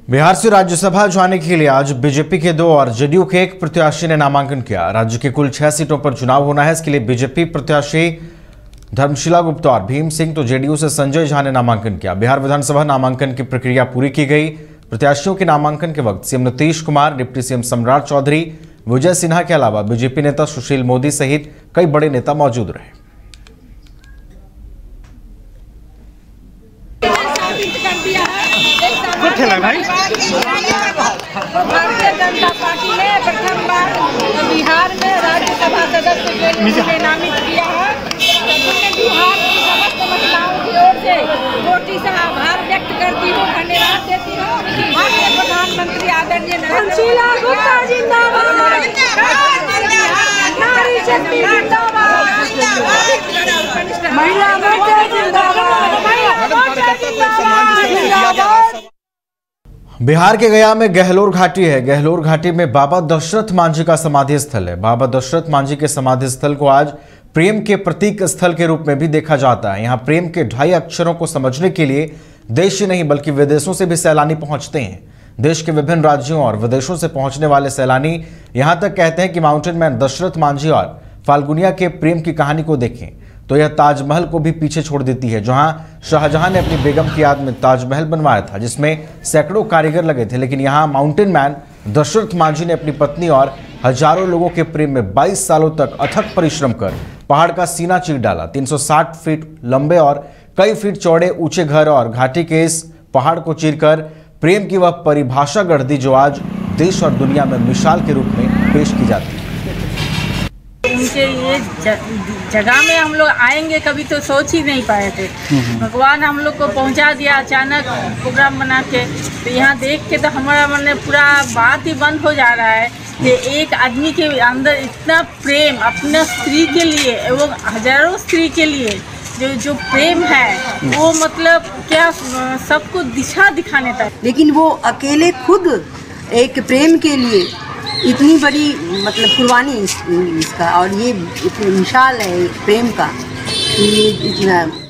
बिहार से राज्यसभा जाने के लिए आज बीजेपी के 2 और जेडीयू के 1 प्रत्याशी ने नामांकन किया। राज्य की कुल 6 सीटों पर चुनाव होना है। इसके लिए बीजेपी प्रत्याशी धर्मशिला गुप्ता और भीम सिंह तो जेडीयू से संजय झा ने नामांकन किया। बिहार विधानसभा नामांकन की प्रक्रिया पूरी की गई। प्रत्याशियों के नामांकन के वक्त CM Nitish Kumar, deputy CM Samrat Choudhary, Vijay Sinha के अलावा बीजेपी नेता सुशील मोदी सहित कई बड़े नेता मौजूद रहे। भारतीय जनता पार्टी ने प्रथम बार बिहार में राज्यसभा सदस्य के लिए नामित किया है। बिहार की समस्त महिलाओं की ओर से कोटि से आभार व्यक्त करती हूँ, धन्यवाद देती हूँ। माननीय प्रधानमंत्री आदरणीय धर्मशिला गुप्ता जिंदाबाद, नारी शक्ति जिंदाबाद, महिला मोर्चा जिंदाबाद। बिहार के गया में गहलोर घाटी है। गहलोर घाटी में बाबा दशरथ मांझी का समाधि स्थल है। बाबा दशरथ मांझी के समाधि स्थल को आज प्रेम के प्रतीक स्थल के रूप में भी देखा जाता है। यहाँ प्रेम के 2.5 अक्षरों को समझने के लिए देश ही नहीं बल्कि विदेशों से भी सैलानी पहुंचते हैं। देश के विभिन्न राज्यों और विदेशों से पहुंचने वाले सैलानी यहाँ तक कहते हैं कि माउंटेन मैन दशरथ मांझी और फाल्गुनिया के प्रेम की कहानी को देखें तो यह ताजमहल को भी पीछे छोड़ देती है। जहां शाहजहां ने अपनी बेगम की याद में ताजमहल बनवाया था, जिसमें सैकड़ों कारीगर लगे थे, लेकिन यहां माउंटेन मैन दशरथ मांझी ने अपनी पत्नी और हजारों लोगों के प्रेम में 22 सालों तक अथक परिश्रम कर पहाड़ का सीना चीर डाला। 360 फीट लंबे और कई फीट चौड़े ऊंचे घर और घाटी के इस पहाड़ को चीरकर प्रेम की वह परिभाषा गढ़ दी जो आज देश और दुनिया में मिसाल के रूप में पेश की जाती है। उनके ये जगह में हम लोग आएंगे कभी तो सोच ही नहीं पाए थे। भगवान हम लोग को पहुंचा दिया अचानक प्रोग्राम बना के। तो यहाँ देख के तो हमारा मन में पूरा बात ही बंद हो जा रहा है कि एक आदमी के अंदर इतना प्रेम अपना स्त्री के लिए एवं हजारों स्त्री के लिए जो प्रेम है वो मतलब क्या सबको दिशा दिखाने तक। लेकिन वो अकेले खुद एक प्रेम के लिए इतनी बड़ी मतलब कुर्बानी इसका, और ये इतनी मिसाल है प्रेम का कि ये इतना